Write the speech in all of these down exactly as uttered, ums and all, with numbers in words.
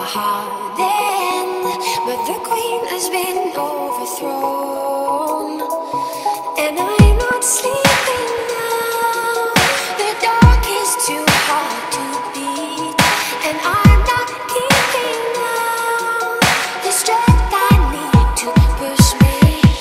hard end, but the queen has been overthrown, and I'm not sleeping now. The dark is too hard to beat, and I'm not keeping now the strength I need to push me.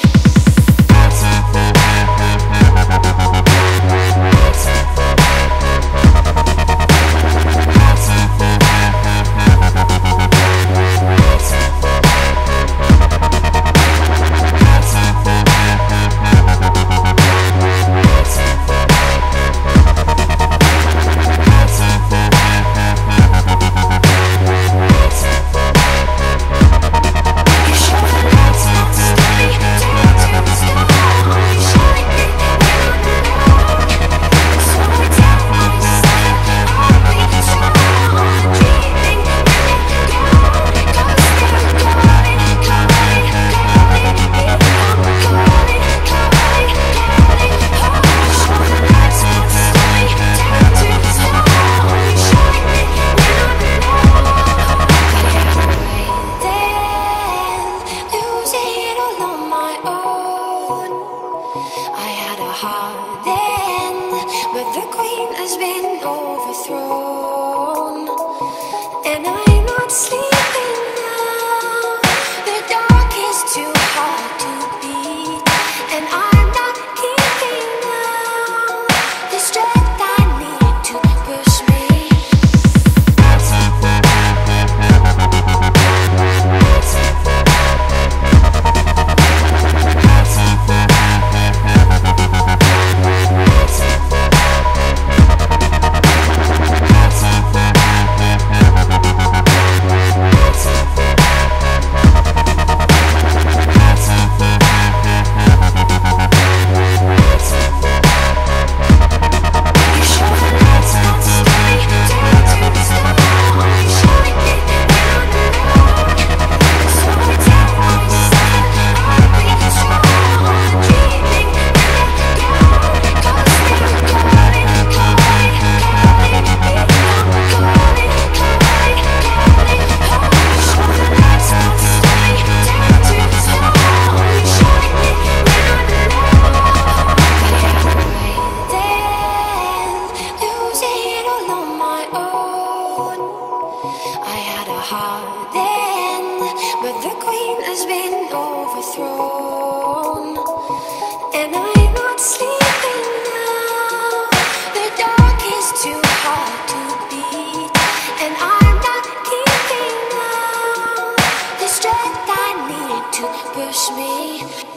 Hard end, but the queen has been overthrown, and I'm not sleeping now. The dark is too hard to beat, and I'm not keeping now the strength I need to push me. Hard end, but the queen has been overthrown, and I'm not sleeping now. The dark is too hard to beat, and I'm not keeping now the strength I need to push me.